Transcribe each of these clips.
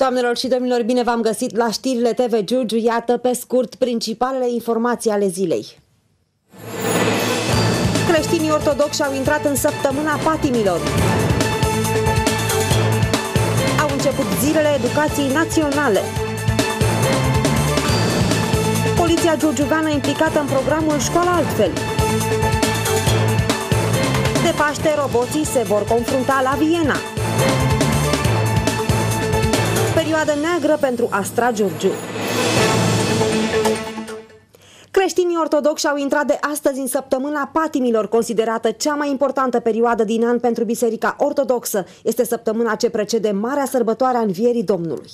Doamnelor și domnilor, bine v-am găsit la știrile TV Giurgiu. Iată pe scurt principalele informații ale zilei. Creștinii ortodoxi au intrat în săptămâna patimilor. Au început zilele educației naționale. Poliția giurgiuveană implicată în programul Școala Altfel. De Paște, roboții se vor confrunta la Viena. Perioadă neagră pentru Astra Giurgiu. Creștinii ortodoxi au intrat de astăzi în săptămâna patimilor, considerată cea mai importantă perioadă din an pentru Biserica Ortodoxă. Este săptămâna ce precede Marea Sărbătoare a Învierii Domnului.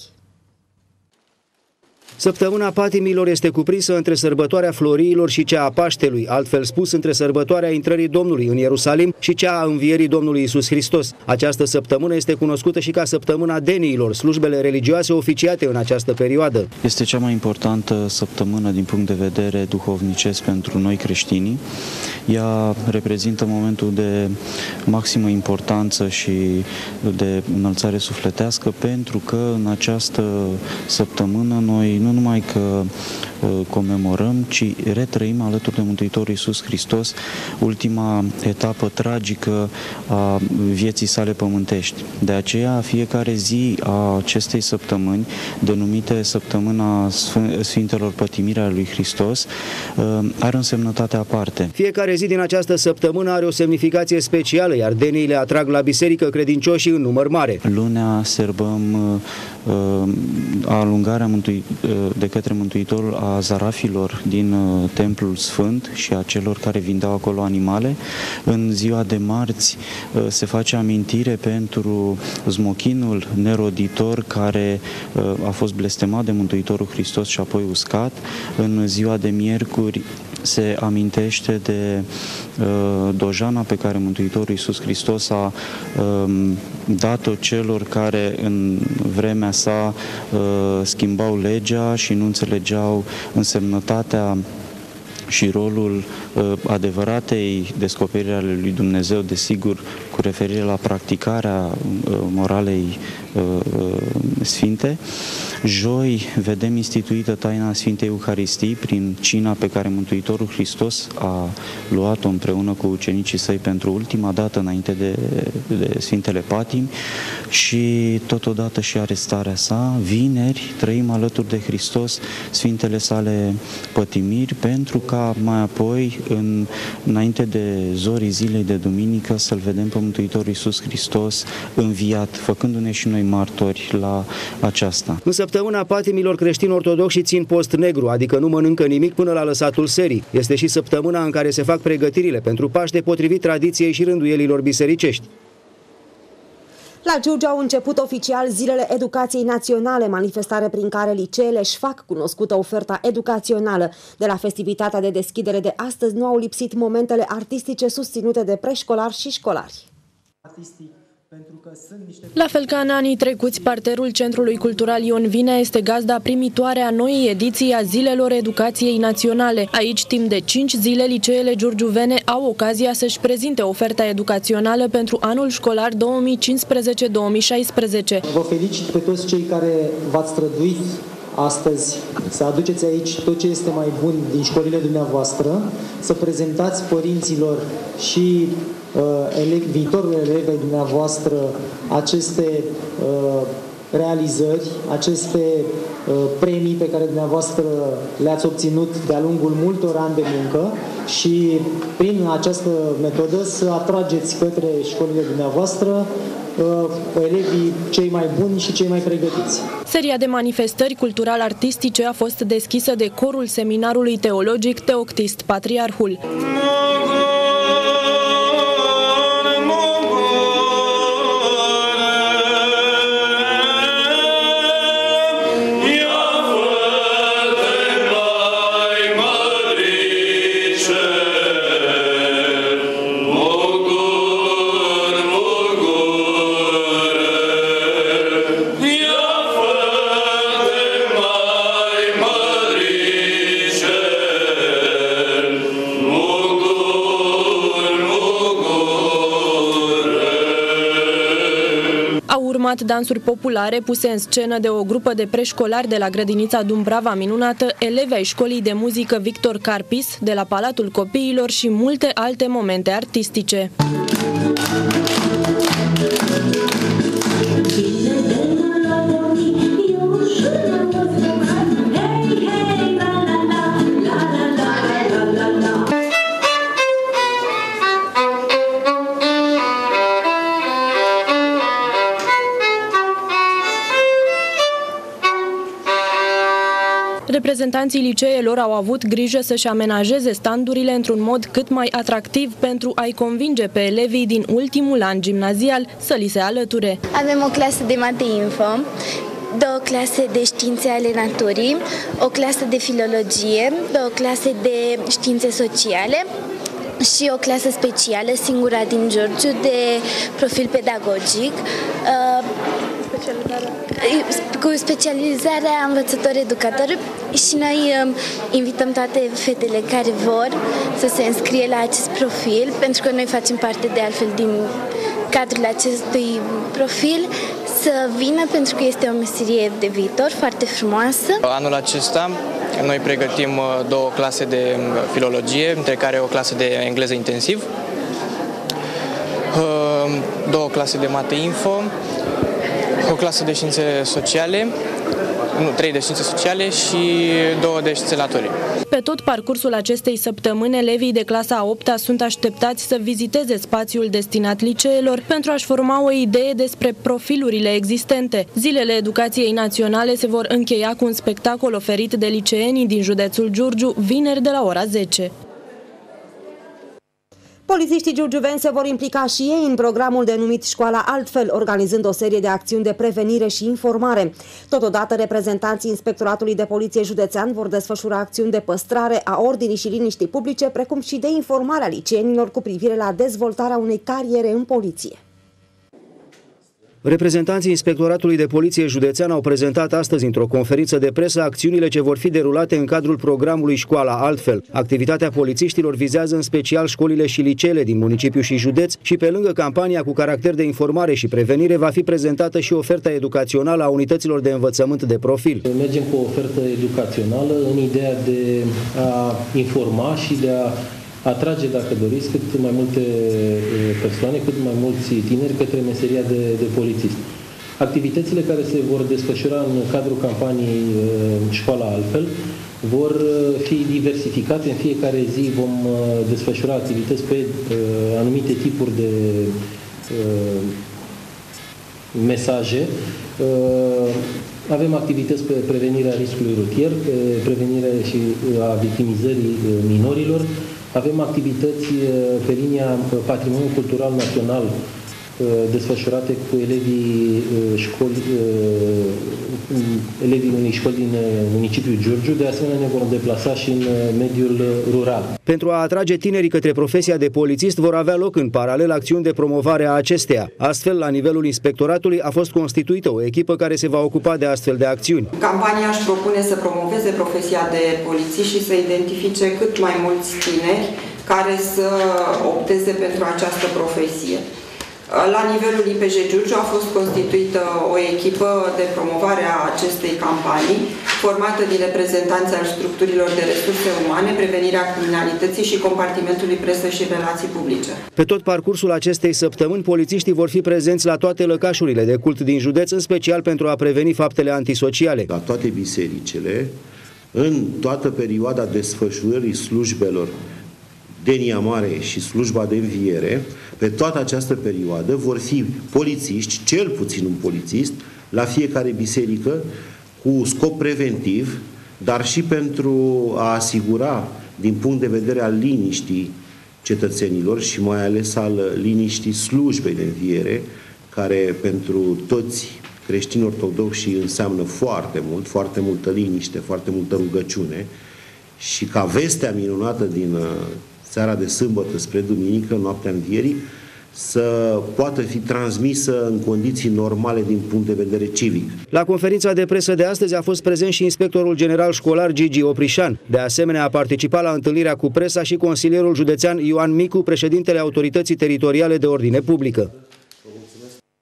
Săptămâna patimilor este cuprinsă între sărbătoarea Floriilor și cea a Paștelui, altfel spus între sărbătoarea intrării Domnului în Ierusalim și cea a Învierii Domnului Iisus Hristos. Această săptămână este cunoscută și ca săptămâna Deniilor, slujbele religioase oficiate în această perioadă. Este cea mai importantă săptămână din punct de vedere duhovnicesc pentru noi creștinii. Ea reprezintă momentul de maximă importanță și de înălțare sufletească, pentru că în această săptămână noi nu numai că comemorăm, ci retrăim alături de Mântuitorul Iisus Hristos ultima etapă tragică a vieții sale pământești. De aceea, fiecare zi a acestei săptămâni, denumite Săptămâna Sfintelor Pătimiri ale lui Hristos, are o însemnătate aparte. Fiecare zi din această săptămână are o semnificație specială, iar deniile atrag la biserică credincioșii în număr mare. Lunea sărbăm alungarea de către Mântuitorul a zarafilor din Templul Sfânt și a celor care vindeau acolo animale. În ziua de marți se face amintire pentru smochinul neroditor care a fost blestemat de Mântuitorul Hristos și apoi uscat. În ziua de miercuri se amintește de dojana pe care Mântuitorul Iisus Hristos a dat-o celor care în vremea sa schimbau legea și nu înțelegeau însemnătatea și rolul adevăratei descoperiri ale lui Dumnezeu, desigur, cu referire la practicarea moralei sfinte. Joi vedem instituită taina Sfintei Euharistii prin cina pe care Mântuitorul Hristos a luat-o împreună cu ucenicii săi pentru ultima dată înainte de Sfintele Patimi și totodată și arestarea sa. Vineri trăim alături de Hristos Sfintele sale pătimiri pentru ca mai apoi, înainte de zorii zilei de duminică, să-L vedem pe Mântuitorul Iisus Hristos înviat, făcându-ne și noi martori la aceasta. În săptămâna patimilor, creștini ortodoxi țin post negru, adică nu mănâncă nimic până la lăsatul serii. Este și săptămâna în care se fac pregătirile pentru Paște potrivit tradiției și rânduielilor bisericești. La Giurgiu au început oficial zilele educației naționale, manifestare prin care liceele își fac cunoscută oferta educațională. De la festivitatea de deschidere de astăzi nu au lipsit momentele artistice susținute de preșcolari și școlari. La fel ca în anii trecuți, parterul Centrului Cultural Ion Vinea este gazda primitoare a noii ediții a Zilelor Educației Naționale. Aici, timp de 5 zile, liceele giurgiuvene au ocazia să-și prezinte oferta educațională pentru anul școlar 2015-2016. Vă felicit pe toți cei care v-ați străduit astăzi să aduceți aici tot ce este mai bun din școlile dumneavoastră, să prezentați părinților și viitorul elevei dumneavoastră aceste realizări, aceste premii pe care dumneavoastră le-ați obținut de-a lungul multor ani de muncă și prin această metodă să atrageți către școlile dumneavoastră elevii cei mai buni și cei mai pregătiți. Seria de manifestări cultural-artistice a fost deschisă de corul Seminarului Teologic Teoctist Patriarhul. Oh filmat dansuri populare puse în scenă de o grupă de preșcolari de la grădinița Dumbrava Minunată, elevi ai școlii de muzică Victor Carpis de la Palatul Copiilor și multe alte momente artistice. Reprezentanții liceelor au avut grijă să-și amenajeze standurile într-un mod cât mai atractiv pentru a-i convinge pe elevii din ultimul an gimnazial să li se alăture. Avem o clasă de mate-info, două clase de științe ale naturii, o clasă de filologie, două clase de științe sociale și o clasă specială, singura din Giurgiu, de profil pedagogic, cu specializarea învățător-educator, și noi invităm toate fetele care vor să se înscrie la acest profil, pentru că noi facem parte de altfel din cadrul acestui profil, să vină pentru că este o meserie de viitor foarte frumoasă. Anul acesta noi pregătim două clase de filologie, între care o clasă de engleză intensiv, două clase de mate-info, o clasă de științe sociale, trei de științe sociale și două de științe naturii. Pe tot parcursul acestei săptămâni, elevii de clasa a 8-a sunt așteptați să viziteze spațiul destinat liceelor pentru a-și forma o idee despre profilurile existente. Zilele Educației Naționale se vor încheia cu un spectacol oferit de liceenii din județul Giurgiu, vineri de la ora 10. Polițiștii giurgiuveni se vor implica și ei în programul denumit Școala Altfel, organizând o serie de acțiuni de prevenire și informare. Totodată, reprezentanții Inspectoratului de Poliție Județean vor desfășura acțiuni de păstrare a ordinii și liniștii publice, precum și de informare a liceenilor cu privire la dezvoltarea unei cariere în poliție. Reprezentanții Inspectoratului de Poliție Județean au prezentat astăzi într-o conferință de presă acțiunile ce vor fi derulate în cadrul programului Școala Altfel. Activitatea polițiștilor vizează în special școlile și liceele din municipiu și județ și pe lângă campania cu caracter de informare și prevenire va fi prezentată și oferta educațională a unităților de învățământ de profil. Mergem cu o ofertă educațională în ideea de a informa și de a atrage, dacă doriți, cât mai multe persoane, cât mai mulți tineri către meseria de polițist. Activitățile care se vor desfășura în cadrul campaniei Școala Altfel vor fi diversificate. În fiecare zi vom desfășura activități pe anumite tipuri de mesaje. Avem activități pe prevenirea riscului rutier, pe prevenirea și a victimizării minorilor. Avem activități pe linia Patrimoniul Cultural Național desfășurate cu elevii unei școli din municipiul Giurgiu. De asemenea, ne vom deplasa și în mediul rural. Pentru a atrage tinerii către profesia de polițist vor avea loc în paralel acțiuni de promovare a acesteia. Astfel, la nivelul inspectoratului a fost constituită o echipă care se va ocupa de astfel de acțiuni. Campania își propune să promoveze profesia de polițist și să identifice cât mai mulți tineri care să opteze pentru această profesie. La nivelul IPJ Giurgiu a fost constituită o echipă de promovare a acestei campanii, formată din reprezentanți al structurilor de resurse umane, prevenirea criminalității și compartimentului presă și relații publice. Pe tot parcursul acestei săptămâni, polițiștii vor fi prezenți la toate lăcașurile de cult din județ, în special pentru a preveni faptele antisociale. La toate bisericile, în toată perioada desfășurării slujbelor de Niamare și slujba de înviere, pe toată această perioadă vor fi polițiști, cel puțin un polițist, la fiecare biserică, cu scop preventiv, dar și pentru a asigura, din punct de vedere al liniștii cetățenilor și mai ales al liniștii slujbei de înviere, care pentru toți creștini ortodoxi înseamnă foarte multă liniște, foarte multă rugăciune, și ca vestea minunată din seara de sâmbătă spre duminică, noaptea învierii, să poată fi transmisă în condiții normale din punct de vedere civic. La conferința de presă de astăzi a fost prezent și inspectorul general școlar Gigi Oprișan. De asemenea, a participat la întâlnirea cu presa și consilierul județean Ioan Micu, președintele Autorității Teritoriale de Ordine Publică.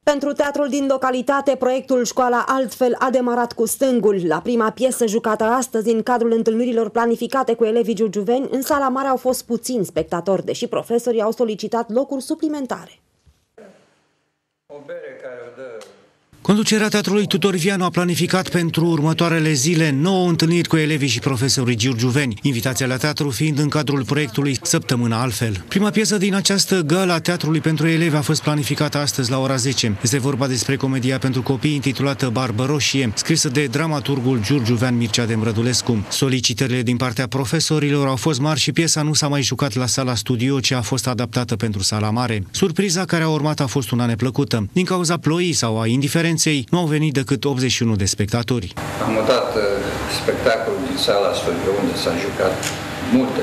Pentru teatrul din localitate, proiectul Școala Altfel a demarat cu stângul. La prima piesă jucată astăzi, în cadrul întâlnirilor planificate cu elevii giurgiuveni, în sala mare au fost puțini spectatori, deși profesorii au solicitat locuri suplimentare. O bere care o dă... Conducerea Teatrului Tudor Vianu a planificat pentru următoarele zile 9 întâlniri cu elevii și profesorii giurgiuveni, invitația la teatru fiind în cadrul proiectului Săptămâna Altfel. Prima piesă din această gală a Teatrului pentru elevi a fost planificată astăzi la ora 10. Este vorba despre comedia pentru copii intitulată Barbă Roșie, scrisă de dramaturgul giurgiuvean Mircea Demrădulescu. Solicitările din partea profesorilor au fost mari și piesa nu s-a mai jucat la sala studio, ce a fost adaptată pentru sala mare. Surpriza care a urmat a fost una neplăcută. Din cauza ploii sau a indiferenței, nu au venit decât 81 de spectatori. Am mutat spectacolul din sala studio, unde s-a jucat multe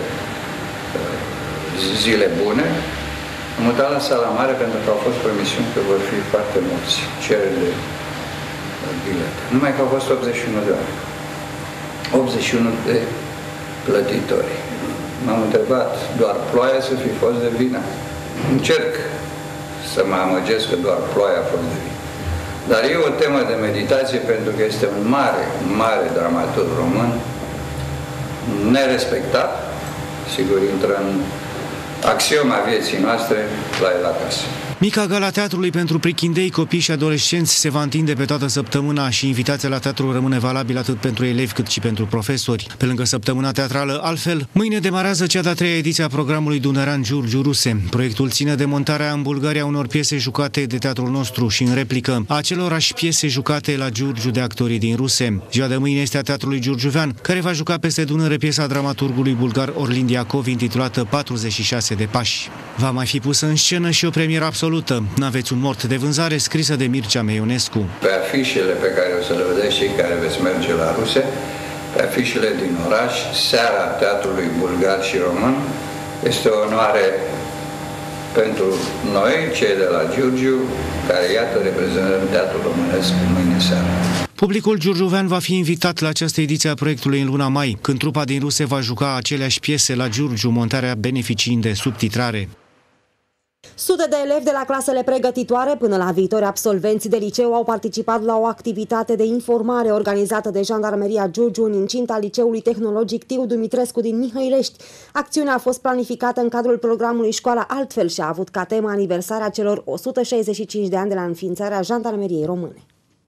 zile bune. Am mutat la sala mare pentru că au fost promisiuni că vor fi foarte mulți cereri de bilete. Numai că au fost 81 de oameni. 81 de plătitori. M-am întrebat, doar ploaia să fi fost de vină? Încerc să mă amăgesc că doar ploaia a fost de vină. Dar e o temă de meditație pentru că este un mare dramaturg român, nerespectat, sigur intră în axioma vieții noastre, la el acasă. Mica gala teatrului pentru prichindei, copii și adolescenți se va întinde pe toată săptămâna și invitația la teatru rămâne valabilă atât pentru elevi cât și pentru profesori. Pe lângă săptămâna teatrală, altfel, mâine demarează cea de-a 3-a ediție a programului Dunărean Giurgiu Ruse. Proiectul ține de montarea în Bulgaria unor piese jucate de teatrul nostru și în replică a acelorași piese jucate la Giurgiu de actorii din Ruse. Ziua de mâine este a Teatrului Giurgiuvean, care va juca peste Dunăre piesa dramaturgului bulgar Orlin Diacov intitulată 46 de pași. Va mai fi pusă în scenă și o premieră absolută. N-aveți un mort de vânzare, scrisă de Mircea Meionescu. Pe afișele pe care o să le vedeți cei care veți merge la Ruse, pe afișele din oraș, seara Teatrului Bulgar și Român, este o onoare pentru noi, cei de la Giurgiu, care, iată, reprezentăm teatrul românesc mâine seara. Publicul giurgiuvean va fi invitat la această ediție a proiectului în luna mai, când trupa din Ruse va juca aceleași piese la Giurgiu, montarea beneficiind de subtitrare. Sute de elevi de la clasele pregătitoare până la viitori absolvenți de liceu au participat la o activitate de informare organizată de Jandarmeria Giurgiu în incinta Liceului Tehnologic Tiu Dumitrescu din Mihăilești. Acțiunea a fost planificată în cadrul programului Școala Altfel și a avut ca temă aniversarea celor 165 de ani de la înființarea Jandarmeriei Române.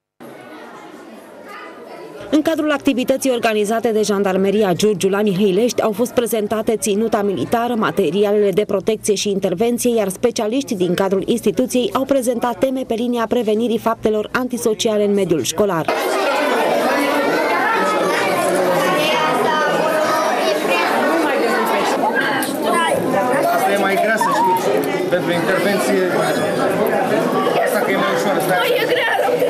În cadrul activității organizate de Jandarmeria Giurgiu la Mihăilești au fost prezentate ținuta militară, materialele de protecție și intervenție, iar specialiști din cadrul instituției au prezentat teme pe linia prevenirii faptelor antisociale în mediul școlar. Asta e mai grea, să știți, pentru intervenție. Asta că e mai ușor. E grea.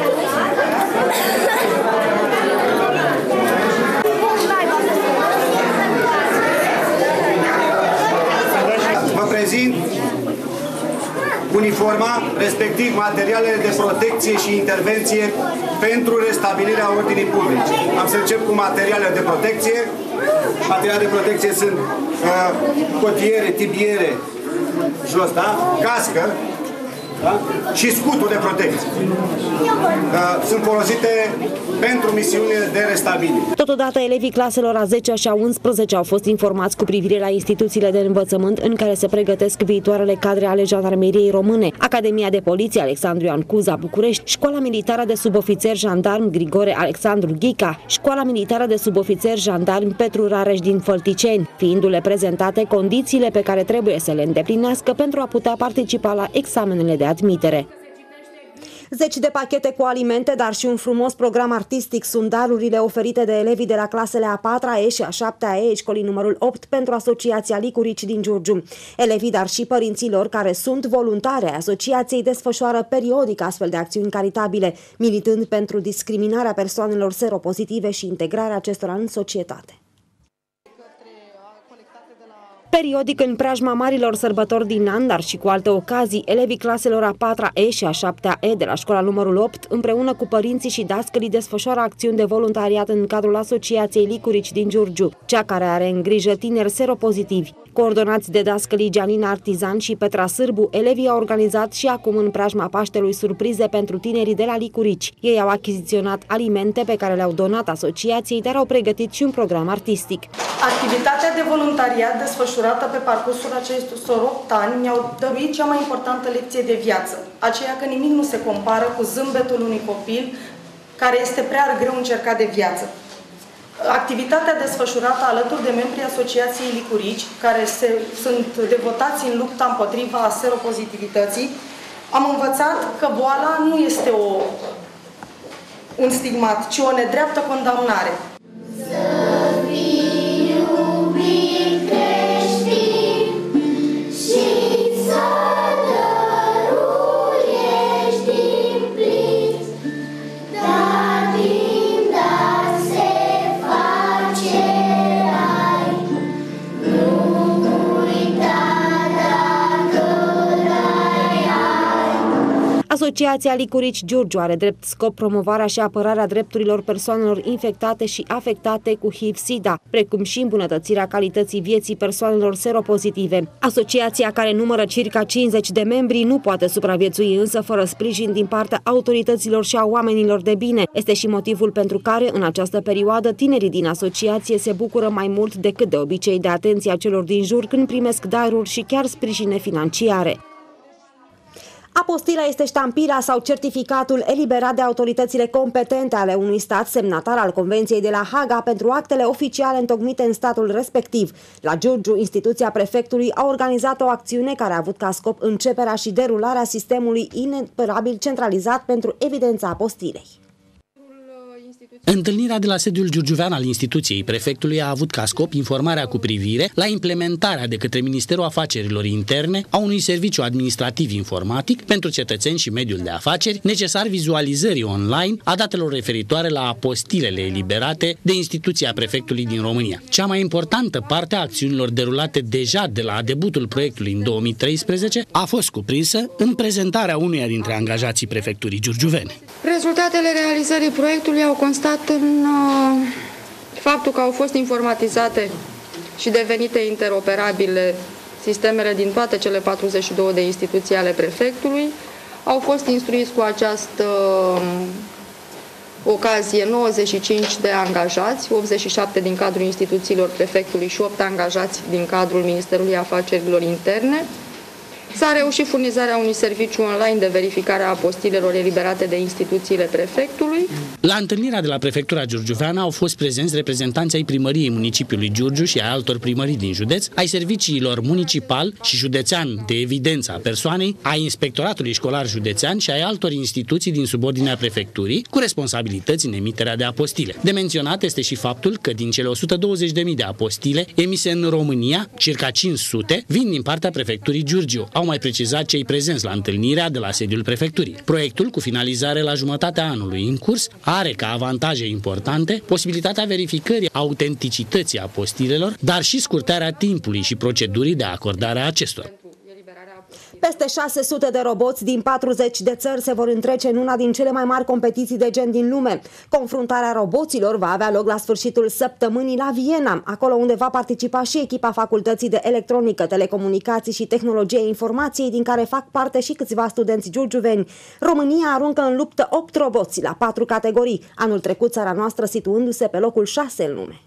Prezint uniforma, respectiv materialele de protecție și intervenție pentru restabilirea ordinii publice. Am să încep cu materialele de protecție. Materialele de protecție sunt cotiere, tibiere, jos, da? Cască, da? Și scutul de protecție. Sunt folosite pentru misiunile de restabilire. Totodată, elevii claselor a 10 și a 11 au fost informați cu privire la instituțiile de învățământ în care se pregătesc viitoarele cadre ale Jandarmeriei Române, Academia de Poliție Alexandru Ioan Cuza București, Școala Militară de Subofițeri Jandarm Grigore Alexandru Ghica, Școala Militară de Subofițeri Jandarm Petru Rareș din Fălticeni, fiindu-le prezentate condițiile pe care trebuie să le îndeplinească pentru a putea participa la examenele de admitere. Zeci de pachete cu alimente, dar și un frumos program artistic sunt darurile oferite de elevii de la clasele a 4-a E și a 7-a E, școlii numărul 8, pentru Asociația Licurici din Giurgiu. Elevii, dar și părinților care sunt voluntari ai asociației, desfășoară periodic astfel de acțiuni caritabile, militând pentru discriminarea persoanelor seropozitive și integrarea acestora în societate. Periodic, în preajma marilor sărbători din an, dar și cu alte ocazii, elevii claselor a 4-a E și a 7-a E de la școala numărul 8, împreună cu părinții și dascălii, desfășoară acțiuni de voluntariat în cadrul Asociației Licurici din Giurgiu, cea care are în grijă tineri seropozitivi. Coordonați de dascălii Gianina Artizan și Petra Sârbu, elevii au organizat și acum în preajma Paștelui surprize pentru tinerii de la Licurici. Ei au achiziționat alimente pe care le-au donat asociației, dar au pregătit și un program artistic. Activitatea de voluntariat desfășurată pe parcursul acestor 8 ani mi-au dăruit cea mai importantă lecție de viață, aceea că nimic nu se compară cu zâmbetul unui copil care este prea greu încercat de viață. Activitatea desfășurată alături de membrii Asociației Licurici, care sunt devotați în lupta împotriva seropozitivității, am învățat că boala nu este un stigmat, ci o nedreaptă condamnare. Asociația Licurici Giurgiu are drept scop promovarea și apărarea drepturilor persoanelor infectate și afectate cu HIV-SIDA, precum și îmbunătățirea calității vieții persoanelor seropozitive. Asociația, care numără circa 50 de membri, nu poate supraviețui însă fără sprijin din partea autorităților și a oamenilor de bine. Este și motivul pentru care, în această perioadă, tinerii din asociație se bucură mai mult decât de obicei de atenția celor din jur când primesc daruri și chiar sprijine financiare. Apostila este ștampila sau certificatul eliberat de autoritățile competente ale unui stat semnatar al Convenției de la Haga pentru actele oficiale întocmite în statul respectiv. La Giurgiu, instituția prefectului a organizat o acțiune care a avut ca scop începerea și derularea sistemului inoperabil centralizat pentru evidența apostilei. Întâlnirea de la sediul giurgiuvean al instituției prefectului a avut ca scop informarea cu privire la implementarea de către Ministerul Afacerilor Interne a unui serviciu administrativ informatic pentru cetățeni și mediul de afaceri, necesar vizualizării online a datelor referitoare la apostilele eliberate de instituția prefectului din România. Cea mai importantă parte a acțiunilor derulate deja de la debutul proiectului în 2013 a fost cuprinsă în prezentarea unuia dintre angajații prefecturii giurgiuvene. Rezultatele realizării proiectului au constat în faptul că au fost informatizate și devenite interoperabile sistemele din toate cele 42 de instituții ale prefectului. Au fost instruiți cu această ocazie 95 de angajați, 87 din cadrul instituțiilor prefectului și 8 angajați din cadrul Ministerului Afacerilor Interne. S-a reușit furnizarea unui serviciu online de verificare a apostilelor eliberate de instituțiile prefectului. La întâlnirea de la prefectura giurgiuveană au fost prezenți reprezentanți ai primăriei municipiului Giurgiu și ai altor primării din județ, ai serviciilor municipal și județean de evidență a persoanei, ai inspectoratului școlar județean și ai altor instituții din subordinea prefecturii cu responsabilități în emiterea de apostile. De menționat este și faptul că din cele 120.000 de apostile emise în România, circa 500 vin din partea prefecturii Giurgiu. Au mai precizat cei prezenți la întâlnirea de la sediul prefecturii. Proiectul, cu finalizare la jumătatea anului în curs, are ca avantaje importante posibilitatea verificării autenticității apostilelor, dar și scurtarea timpului și procedurii de acordare a acestora. Peste 600 de roboți din 40 de țări se vor întrece în una din cele mai mari competiții de gen din lume. Confruntarea roboților va avea loc la sfârșitul săptămânii la Viena, acolo unde va participa și echipa Facultății de Electronică, Telecomunicații și Tehnologie Informației, din care fac parte și câțiva studenți giurgiuveni. România aruncă în luptă 8 roboți la 4 categorii, anul trecut țara noastră situându-se pe locul 6 în lume.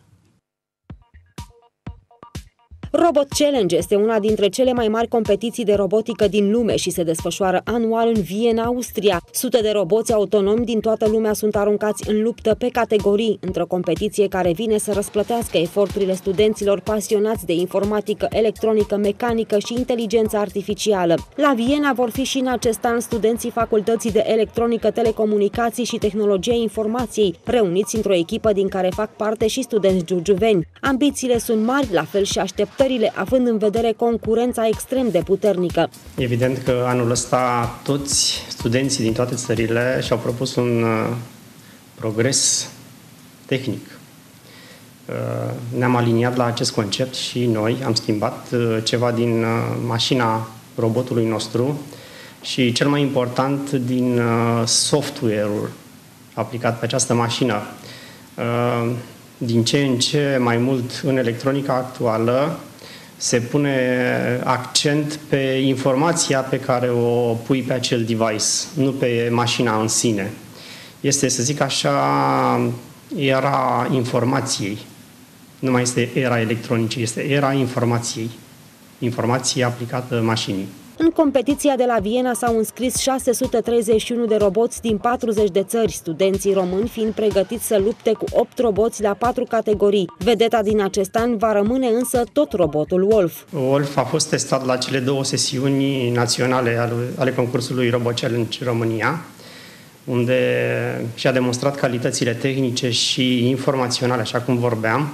Robot Challenge este una dintre cele mai mari competiții de robotică din lume și se desfășoară anual în Viena, Austria. Sute de roboți autonomi din toată lumea sunt aruncați în luptă pe categorii, într-o competiție care vine să răsplătească eforturile studenților pasionați de informatică, electronică, mecanică și inteligență artificială. La Viena vor fi și în acest an studenții Facultății de Electronică, Telecomunicații și Tehnologie Informației, reuniți într-o echipă din care fac parte și studenți giurgiuveni. Ambițiile sunt mari, la fel și așteptările, având în vedere concurența extrem de puternică. Evident că anul ăsta toți studenții din toate țările și-au propus un progres tehnic. Ne-am aliniat la acest concept și noi am schimbat ceva din mașina robotului nostru și cel mai important din software-ul aplicat pe această mașină. Din ce în ce mai mult în electronica actuală se pune accent pe informația pe care o pui pe acel device, nu pe mașina în sine. Este, să zic așa, era informației. Nu mai este era electronicii, este era informației. Informație aplicată mașinii. În competiția de la Viena s-au înscris 631 de roboți din 40 de țări, studenții români fiind pregătiți să lupte cu 8 roboți la 4 categorii. Vedeta din acest an va rămâne însă tot robotul Wolf. Wolf a fost testat la cele 2 sesiuni naționale ale concursului Robo Challenge România, unde și-a demonstrat calitățile tehnice și informaționale, așa cum vorbeam.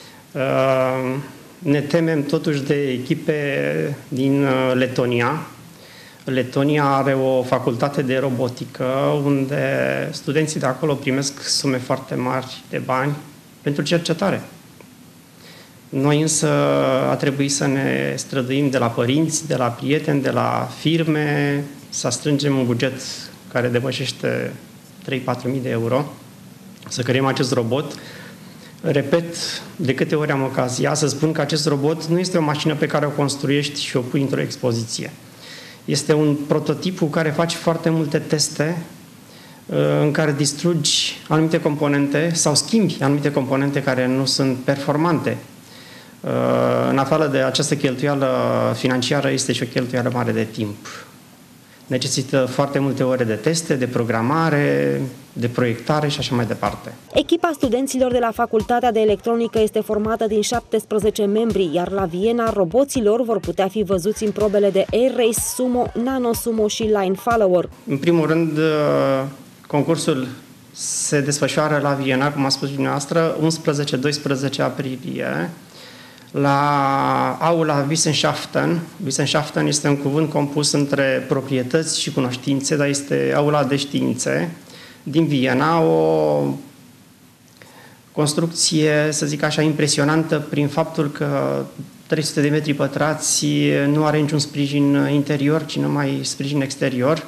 Ne temem totuși de echipe din Letonia. Letonia are o facultate de robotică unde studenții de acolo primesc sume foarte mari de bani pentru cercetare. Noi însă a trebuit să ne străduim de la părinți, de la prieteni, de la firme, să strângem un buget care depășește 3-4 mii de euro, să creăm acest robot. Repet, de câte ori am ocazia să spun că acest robot nu este o mașină pe care o construiești și o pui într-o expoziție. Este un prototip cu care faci foarte multe teste în care distrugi anumite componente sau schimbi anumite componente care nu sunt performante. În afară de această cheltuială financiară, este și o cheltuială mare de timp. Necesită foarte multe ore de teste, de programare, de proiectare și așa mai departe. Echipa studenților de la Facultatea de Electronică este formată din 17 membri, iar la Viena roboților vor putea fi văzuți în probele de Air Race, Sumo, Nano Sumo și Line Follower. În primul rând, concursul se desfășoară la Viena, cum a spus dumneavoastră, 11-12 aprilie, la aula Wissenschaften. Wissenschaften este un cuvânt compus între proprietăți și cunoștințe, dar este aula de științe din Viena, o construcție, să zic așa, impresionantă prin faptul că 300 de metri pătrați nu are niciun sprijin interior, ci numai sprijin exterior.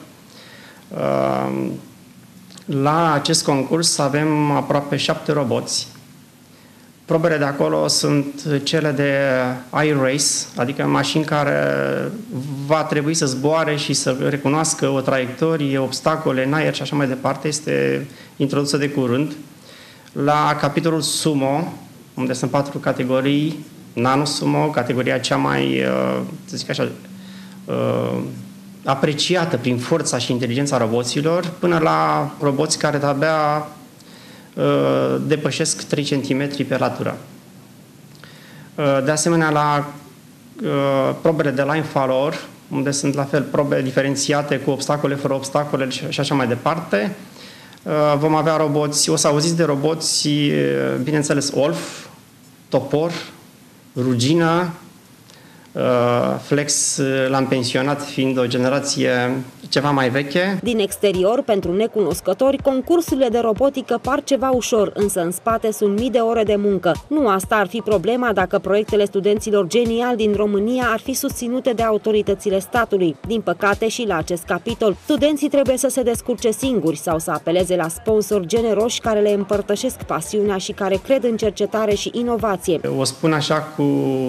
La acest concurs avem aproape 7 roboți. Probele de acolo sunt cele de Air Race, adică mașini care va trebui să zboare și să recunoască o traiectorie, obstacole în aer și așa mai departe. Este introdusă de curând. La capitolul Sumo, unde sunt 4 categorii, Nano Sumo, categoria cea mai, să zic așa, apreciată prin forța și inteligența roboților, până la roboți care de-abia depășesc 3 cm pe latură. De asemenea, la probele de Line Follower, unde sunt la fel probe diferențiate cu obstacole, fără obstacole și așa mai departe, vom avea roboți, o să auziți de roboți, bineînțeles, Wolf, Topor, Rugina, Flex l-am pensionat fiind o generație ceva mai veche. Din exterior, pentru necunoscători, concursurile de robotică par ceva ușor, însă în spate sunt mii de ore de muncă. Nu asta ar fi problema dacă proiectele studenților geniali din România ar fi susținute de autoritățile statului. Din păcate, și la acest capitol, studenții trebuie să se descurce singuri sau să apeleze la sponsori generoși care le împărtășesc pasiunea și care cred în cercetare și inovație. O spun așa cu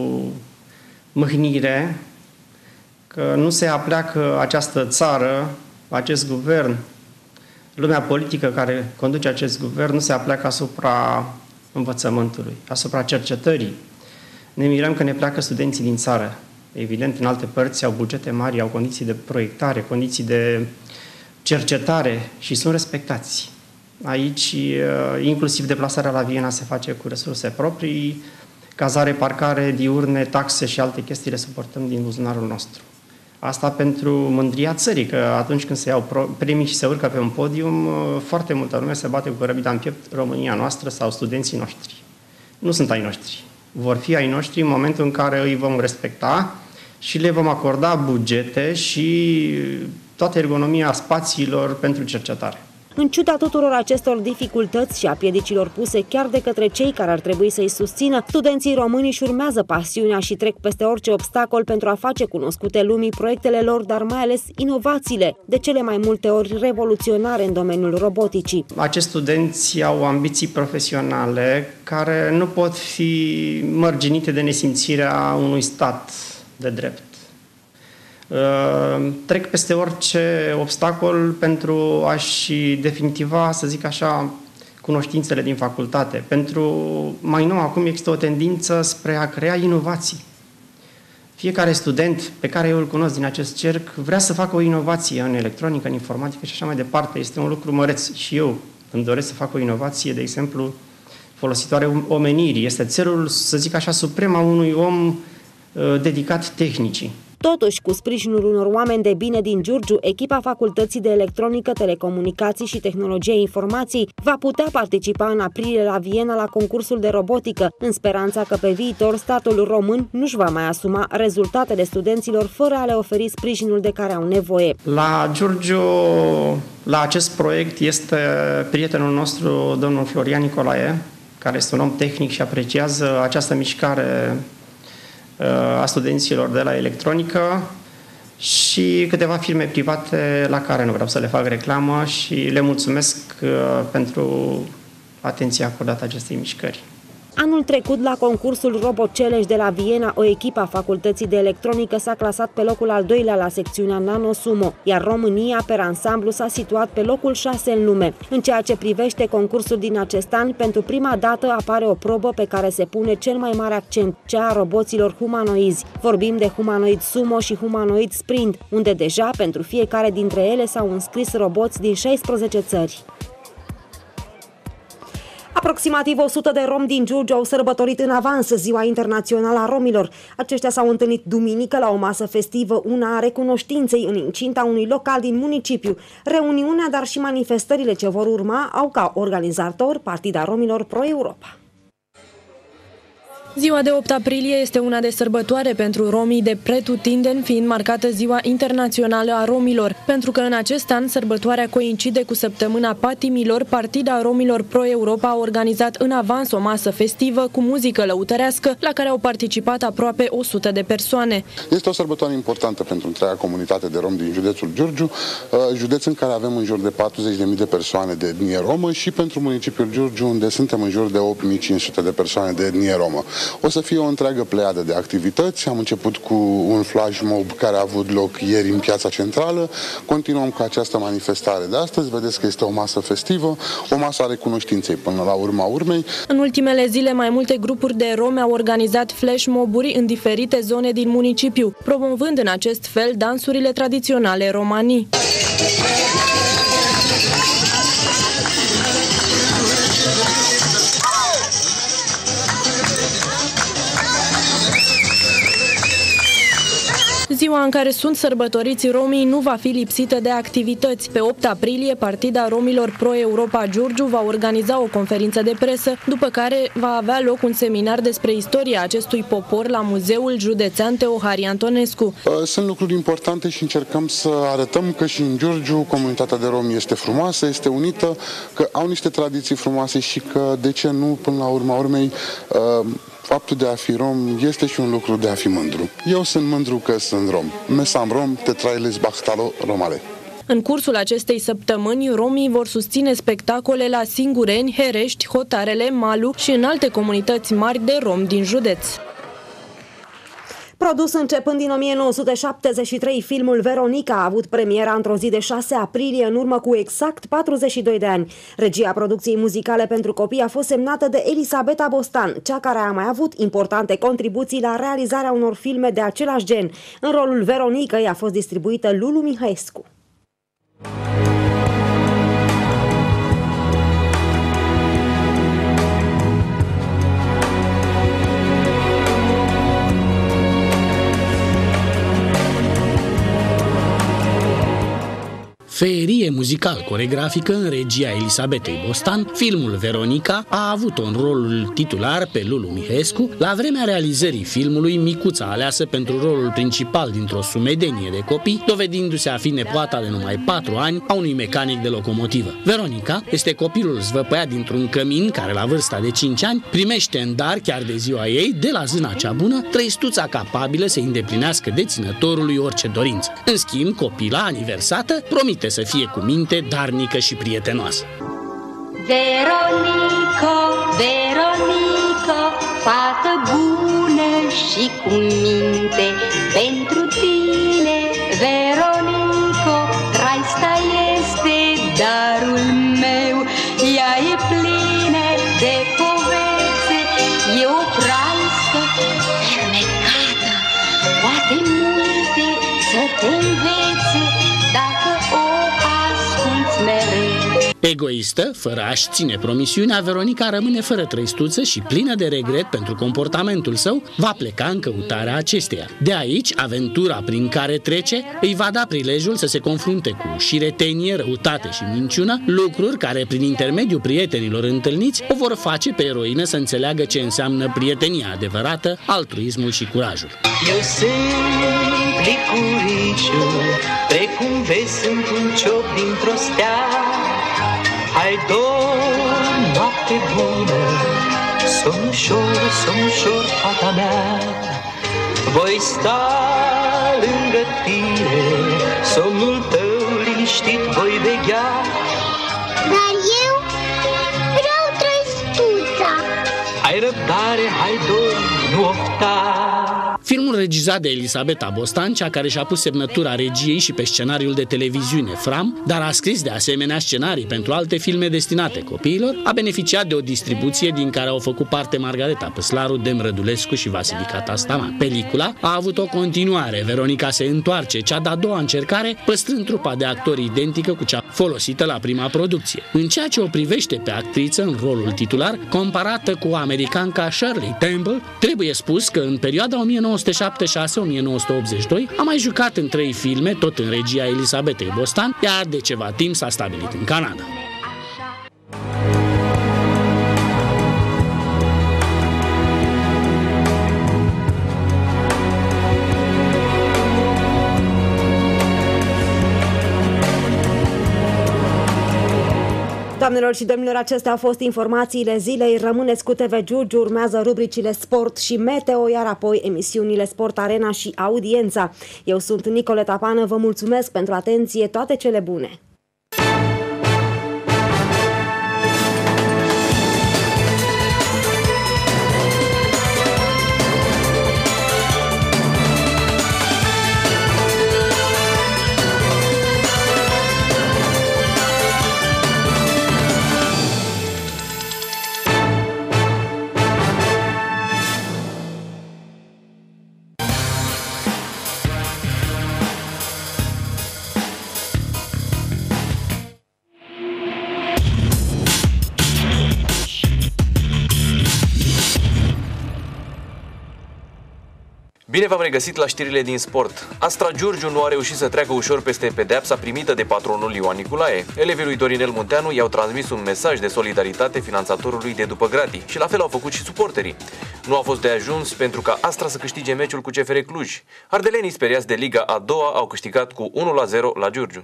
mâhnire că nu se apleacă această țară, acest guvern, lumea politică care conduce acest guvern, nu se apleacă asupra învățământului, asupra cercetării. Ne mirăm că ne pleacă studenții din țară. Evident, în alte părți au bugete mari, au condiții de proiectare, condiții de cercetare și sunt respectați. Aici, inclusiv deplasarea la Viena se face cu resurse proprii, cazare, parcare, diurne, taxe și alte chestii le suportăm din buzunarul nostru. Asta pentru mândria țării, că atunci când se iau premii și se urcă pe un podium, foarte multă lume se bate cu cărăbida în piept, România noastră sau studenții noștri. Nu sunt ai noștri. Vor fi ai noștri în momentul în care îi vom respecta și le vom acorda bugete și toată ergonomia spațiilor pentru cercetare. În ciuda tuturor acestor dificultăți și a piedicilor puse chiar de către cei care ar trebui să-i susțină, studenții români își urmează pasiunea și trec peste orice obstacol pentru a face cunoscute lumii proiectele lor, dar mai ales inovațiile, de cele mai multe ori revoluționare în domeniul roboticii. Acești studenți au ambiții profesionale care nu pot fi mărginite de nesimțirea unui stat de drept. Trec peste orice obstacol pentru a-și definitiva, să zic așa, cunoștințele din facultate. Pentru mai nou, acum există o tendință spre a crea inovații. Fiecare student pe care eu îl cunosc din acest cerc vrea să facă o inovație în electronică, în informatică și așa mai departe. Este un lucru măreț și eu îmi doresc să fac o inovație, de exemplu, folositoare omenirii. Este țelul, să zic așa, suprem a unui om dedicat tehnicii. Totuși, cu sprijinul unor oameni de bine din Giurgiu, echipa Facultății de Electronică, Telecomunicații și Tehnologie Informației va putea participa în aprilie la Viena la concursul de robotică, în speranța că pe viitor statul român nu-și va mai asuma rezultatele studenților fără a le oferi sprijinul de care au nevoie. La Giurgiu, la acest proiect, este prietenul nostru, domnul Florian Nicolae, care este un om tehnic și apreciază această mișcare a studenților de la electronică și câteva firme private la care nu vreau să le fac reclamă și le mulțumesc pentru atenția acordată acestei mișcări. Anul trecut, la concursul Robot Challenge de la Viena, o echipă a Facultății de Electronică s-a clasat pe locul al doilea la secțiunea Nano Sumo, iar România, per ansamblu, s-a situat pe locul 6 în lume. În ceea ce privește concursul din acest an, pentru prima dată apare o probă pe care se pune cel mai mare accent, cea a roboților humanoizi. Vorbim de humanoid sumo și humanoid sprint, unde deja pentru fiecare dintre ele s-au înscris roboți din 16 țări. Aproximativ 100 de romi din Giurgiu au sărbătorit în avans Ziua Internațională a Romilor. Aceștia s-au întâlnit duminică la o masă festivă, una a recunoștinței, în incinta unui local din municipiu. Reuniunea, dar și manifestările ce vor urma au ca organizator Partida Romilor Pro-Europa. Ziua de 8 aprilie este una de sărbătoare pentru romii de pretutindeni, fiind marcată Ziua Internațională a Romilor. Pentru că în acest an sărbătoarea coincide cu săptămâna patimilor, Partida Romilor Pro-Europa a organizat în avans o masă festivă cu muzică lăutărească, la care au participat aproape 100 de persoane. Este o sărbătoare importantă pentru întreaga comunitate de romi din județul Giurgiu, județ în care avem în jur de 40.000 de persoane de etnie romă și pentru municipiul Giurgiu, unde suntem în jur de 8.500 de persoane de etnie romă. O să fie o întreagă pleiadă de activități. Am început cu un flash mob care a avut loc ieri în Piața Centrală. Continuăm cu această manifestare de astăzi. Vedeți că este o masă festivă, o masă a recunoștinței până la urma urmei. În ultimele zile, mai multe grupuri de romi au organizat flash moburi în diferite zone din municipiu, promovând în acest fel dansurile tradiționale romanii. Ziua în care sunt sărbătoriți romii nu va fi lipsită de activități. Pe 8 aprilie, Partida Romilor Pro-Europa Giurgiu va organiza o conferință de presă, după care va avea loc un seminar despre istoria acestui popor la Muzeul Județean Teohari Antonescu. Sunt lucruri importante și încercăm să arătăm că și în Giurgiu comunitatea de romi este frumoasă, este unită, că au niște tradiții frumoase și că, de ce nu, până la urma urmei, faptul de a fi rom este și un lucru de a fi mândru. Eu sunt mândru că sunt rom. Mesam rom, tetrailes bahtalo romale. În cursul acestei săptămâni, romii vor susține spectacole la Singureni, Herești, Hotarele, Malu și în alte comunități mari de romi din județ. Produs începând din 1973, filmul Veronica a avut premiera într-o zi de 6 aprilie, în urmă cu exact 42 de ani. Regia producției muzicale pentru copii a fost semnată de Elisabeta Bostan, cea care a mai avut importante contribuții la realizarea unor filme de același gen. În rolul Veronicăi a fost distribuită Lulu Mihaescu. feerie muzical-coregrafică în regia Elisabetei Bostan, filmul Veronica a avut în rolul titular pe Lulu Mihescu, la vremea realizării filmului micuța aleasă pentru rolul principal dintr-o sumedenie de copii, dovedindu-se a fi nepoata de numai 4 ani a unui mecanic de locomotivă. Veronica este copilul zvăpăiat dintr-un cămin care la vârsta de 5 ani primește în dar chiar de ziua ei, de la zâna cea bună, trăistuța capabilă să îndeplinească deținătorului orice dorință. În schimb, copila aniversată promite să fie cu minte, darnică și prietenoasă. Veronico, Veronico, fată bună și cu minte, pentru tine, Veronico, traista este darul meu, ea e plină de povețe, e o praistă fermecată, poate multe să te învețe, dacă o asculți mereu. Egoistă, fără a-și ține promisiunea, Veronica rămâne fără trăistuță și plină de regret pentru comportamentul său, va pleca în căutarea acesteia. De aici, aventura prin care trece îi va da prilejul să se confrunte cu șiretenie, răutate și minciună, lucruri care, prin intermediul prietenilor întâlniți, o vor face pe eroină să înțeleagă ce înseamnă prietenia adevărată, altruismul și curajul. Eu sunt plicuriciu, precum vezi sunt un ciop dintr-o stea. Hai dorm, noapte bună, somn ușor, fata mea. Voi sta lângă tine, somnul tău liniștit voi veghea. Dar eu vreau trăistuța. Hai răbdare, hai dorm, nu ofta. Filmul regizat de Elisabeta Bostan, cea care și-a pus semnătura regiei și pe scenariul de televiziune Fram, dar a scris de asemenea scenarii pentru alte filme destinate copiilor, a beneficiat de o distribuție din care au făcut parte Margareta Păslaru, Dem Rădulescu și Vasilica Tastaman. Pelicula a avut o continuare, Veronica se întoarce, cea de-a doua încercare, păstrând trupa de actori identică cu cea folosită la prima producție. În ceea ce o privește pe actriță în rolul titular, comparată cu americanca Shirley Temple, trebuie spus că în perioada 1976-1982 a mai jucat în 3 filme, tot în regia Elisabetei Bostan, iar de ceva timp s-a stabilit în Canada. Doamnelor și domnilor, acestea au fost informațiile zilei. Rămâneți cu TV Giurgiu, urmează rubricile Sport și Meteo, iar apoi emisiunile Sport Arena și Audiența. Eu sunt Nicoleta Pană, vă mulțumesc pentru atenție, toate cele bune! Bine v-am regăsit la știrile din sport. Astra Giurgiu nu a reușit să treacă ușor peste pedeapsa primită de patronul Ioan Niculae. Elevii lui Dorinel Munteanu i-au transmis un mesaj de solidaritate finanțatorului de după gratii și la fel au făcut și suporterii. Nu a fost de ajuns pentru ca Astra să câștige meciul cu CFR Cluj. Ardelenii, speriați de Liga a doua, au câștigat cu 1-0 la Giurgiu.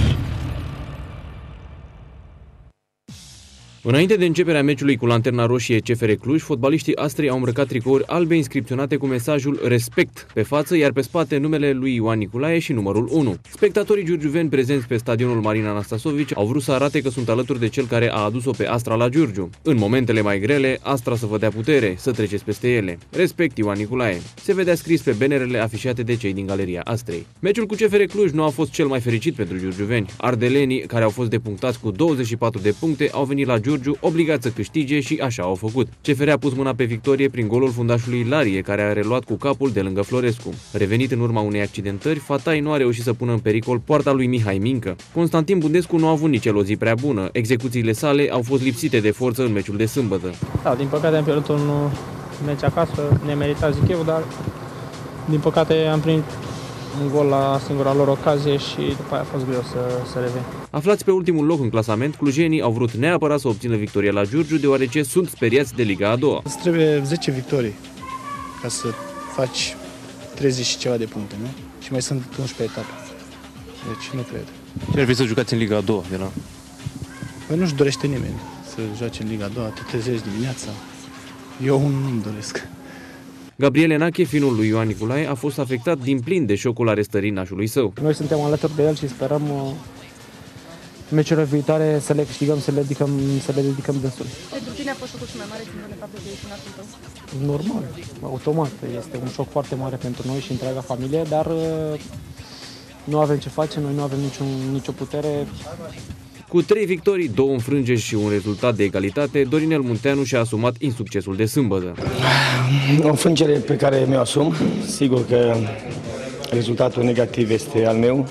Înainte de începerea meciului cu Lanterna Roșie CFR Cluj, fotbaliștii Astrei au îmbrăcat tricouri albe inscripționate cu mesajul Respect pe față, iar pe spate numele lui Ioan Niculae și numărul 1. Spectatorii giurgiuveni prezenți pe stadionul Marin Anastasovici au vrut să arate că sunt alături de cel care a adus-o pe Astra la Giurgiu. În momentele mai grele, Astra să vă dea putere, să treceți peste ele. Respect Ioan Niculae. Se vedea scris pe banerele afișate de cei din galeria Astrei. Meciul cu CFR Cluj nu a fost cel mai fericit pentru giurgiuveni. Ardelenii, care au fost depunctați cu 24 de puncte, au venit la Giurgiu obligat să câștige și așa au făcut. CFR a pus mâna pe victorie prin golul fundașului Larie, care a reluat cu capul de lângă Florescu. Revenit în urma unei accidentări, Fatai nu a reușit să pună în pericol poarta lui Mihai Mincă. Constantin Bundescu nu a avut nici el o zi prea bună. Execuțiile sale au fost lipsite de forță în meciul de sâmbătă. Da, din păcate am pierdut un meci acasă, nemeritat zic eu, dar din păcate am primit un gol la singura lor ocazie și după aia a fost greu să revin. Aflați pe ultimul loc în clasament, clujenii au vrut neapărat să obțină victoria la Giurgiu, deoarece sunt speriați de Liga a doua. Îți trebuie 10 victorii ca să faci 30 și ceva de puncte, nu? Și mai sunt 11 etape. Deci nu cred. Ce ar fi să jucați în Liga a doua? Păi nu-și dorește nimeni să joace în Liga a doua, te trezești dimineața. Eu nu-mi doresc. Gabriel Enache, finul lui Ioan Niculae, a fost afectat din plin de șocul arestării nașului său. Noi suntem alături de el și sperăm meciurile viitoare să le câștigăm, să le dedicăm destul. Pentru tine a fost șocul mai mare ținând de fapt de nașul tău? Normal, automat. Este un șoc foarte mare pentru noi și întreaga familie, dar nu avem ce face, noi nu avem nicio putere. Cu 3 victorii, 2 înfrângeri și un rezultat de egalitate, Dorinel Munteanu și-a asumat insuccesul de sâmbătă. O înfrângere pe care mi-o asum. Sigur că rezultatul negativ este al meu.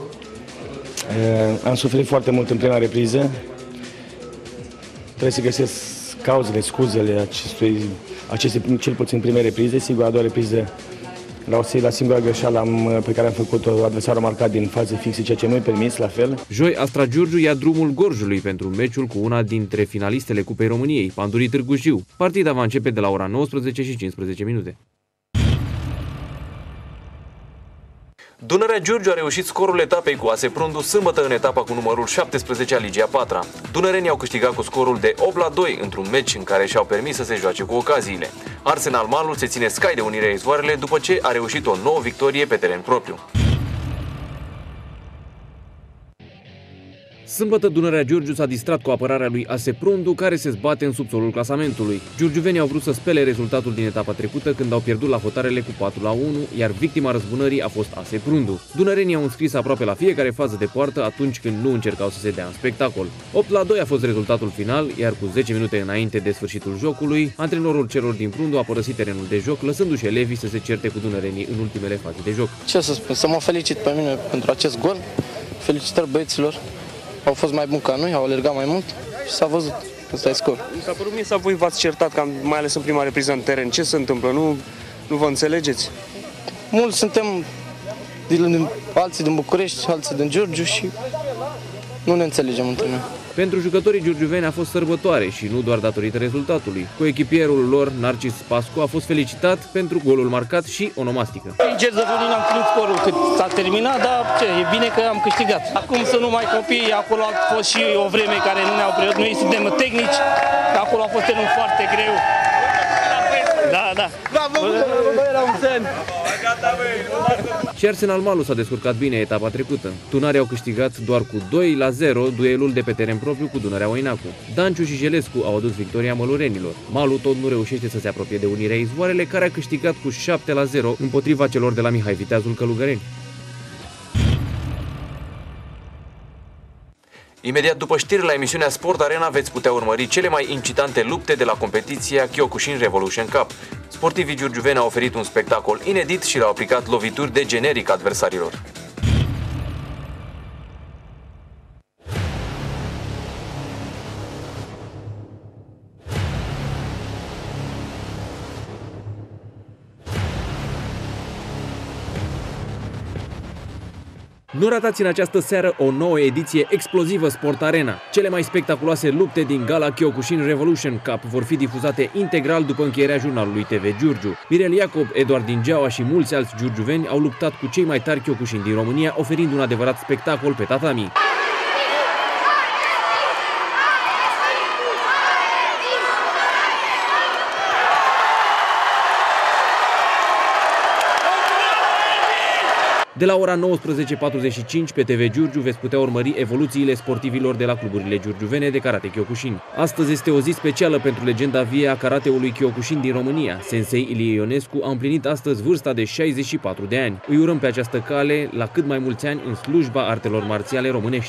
Am suferit foarte mult în prima repriză. Trebuie să găsesc cauzele, scuzele acestei cel puțin prime reprize. Sigur, a doua repriză la singura greșeală pe care am făcut-o, adversarul marcat din faze fixe, ceea ce nu-i permis, la fel. Joi, Astra Giurgiu ia drumul Gorjului pentru meciul cu una dintre finalistele Cupei României, Pandurii Târgu Jiu. Partida va începe de la ora 19:15. Dunărea Giurgiu a reușit scorul etapei cu AS Prundu sâmbătă în etapa cu numărul 17 a Ligii a patra. Dunărenii au câștigat cu scorul de 8-2 într-un meci în care și-au permis să se joace cu ocaziile. Arsenal Malul se ține scai de Unirea Izvoarele după ce a reușit o nouă victorie pe teren propriu. Sâmbătă, Dunărea Giurgiu s-a distrat cu apărarea lui AS Prundu, care se zbate în subsolul clasamentului. Giurgiuvenii au vrut să spele rezultatul din etapa trecută când au pierdut la hotarele cu 4-1, iar victima răzbunării a fost AS Prundu. Dunărenii au înscris aproape la fiecare fază de poartă atunci când nu încercau să se dea în spectacol. 8-2 a fost rezultatul final, iar cu 10 minute înainte de sfârșitul jocului, antrenorul celor din Prundu a părăsit terenul de joc, lăsându-și elevii să se certe cu dunărenii în ultimele faze de joc. Ce să spun, să mă felicit pe mine pentru acest gol. Felicitări băieților. Au fost mai buni ca noi, au alergat mai mult și s-a văzut. Ăsta e scor. Mi s-a părut mie să voi v-ați certat, mai ales în prima repriză în teren. Ce se întâmplă? Nu vă înțelegeți? Mulți suntem, alții din București, alții din Giurgiu și nu ne înțelegem între noi. Pentru jucătorii giurgiuveni a fost sărbătoare și nu doar datorită rezultatului. Coechipierul lor, Narcis Pascu, a fost felicitat pentru golul marcat și onomastică. Sincer să vă am ținut scorul cât s-a terminat, dar ce, e bine că am câștigat. Acum să nu mai copii, acolo a fost și o vreme care nu ne-au preluat. Noi suntem tehnici, acolo a fost terenul foarte greu. Da. Și Arsenal Malu s-a descurcat bine etapa trecută. Tunarii au câștigat doar cu 2-0 duelul de pe teren propriu cu Dunărea Oinacu. Danciu și Jelescu au adus victoria mălurenilor. Malu tot nu reușește să se apropie de Unirea Izvoarele, care a câștigat cu 7-0 împotriva celor de la Mihai Viteazul Călugăreni. Imediat după știri la emisiunea Sport Arena veți putea urmări cele mai incitante lupte de la competiția Kyokushin Revolution Cup. Sportivii giurgiuveni au oferit un spectacol inedit și le-au aplicat lovituri de generic adversarilor. Nu ratați în această seară o nouă ediție explozivă Sport Arena. Cele mai spectaculoase lupte din gala Kyokushin Revolution Cup vor fi difuzate integral după încheierea jurnalului TV Giurgiu. Mirel Iacob, Eduard Dingeaua și mulți alți giurgiuveni au luptat cu cei mai tari Kyokushin din România, oferind un adevărat spectacol pe tatami. De la ora 19:45 pe TV Giurgiu veți putea urmări evoluțiile sportivilor de la cluburile giurgiuvene de karate Kyokushin. Astăzi este o zi specială pentru legenda vie a karateului Kyokushin din România. Sensei Ilie Ionescu a împlinit astăzi vârsta de 64 de ani. Îi urăm pe această cale la cât mai mulți ani în slujba artelor marțiale românești.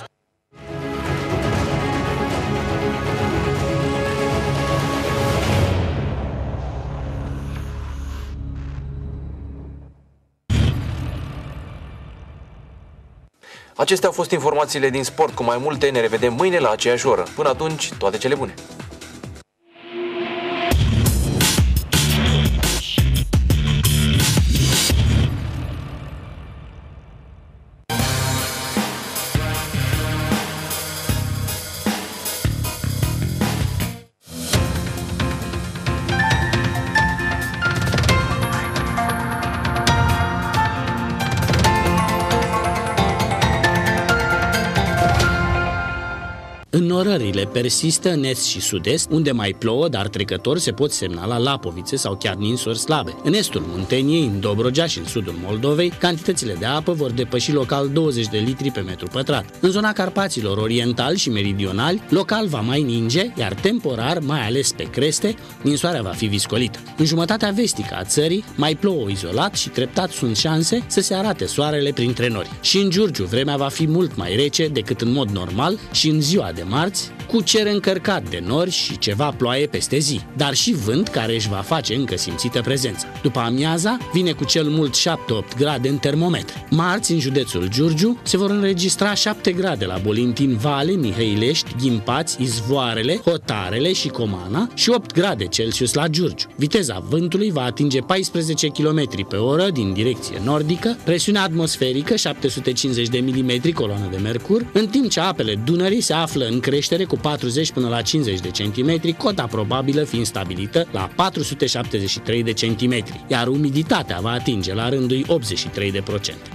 Acestea au fost informațiile din sport. Cu mai multe ne revedem mâine la aceeași oră. Până atunci, toate cele bune! Înnorările persistă în est și sud-est, unde mai plouă, dar trecător se pot semna la Lapovițe sau chiar ninsori slabe. În estul Munteniei, în Dobrogea și în sudul Moldovei, cantitățile de apă vor depăși local 20 de litri pe metru pătrat. În zona Carpaților orientali și meridionali, local va mai ninge, iar temporar, mai ales pe creste, ninsoarea va fi viscolită. În jumătatea vestică a țării mai plouă izolat și treptat sunt șanse să se arate soarele printre nori. Și în Giurgiu vremea va fi mult mai rece decât în mod normal și în ziua de marți, cu cer încărcat de nori și ceva ploaie peste zi, dar și vânt care își va face încă simțită prezența. După amiaza, vine cu cel mult 7-8 grade în termometri. Marți, în județul Giurgiu, se vor înregistra 7 grade la Bolintin, Vale, Mihăilești, Ghimpați, Izvoarele, Hotarele și Comana și 8 grade Celsius la Giurgiu. Viteza vântului va atinge 14 km pe oră din direcție nordică, presiunea atmosferică 750 de mm coloană de mercur, în timp ce apele Dunării se află în creștere cu 40 până la 50 de centimetri, cota probabilă fiind stabilită la 473 de centimetri, iar umiditatea va atinge la rândul 83%.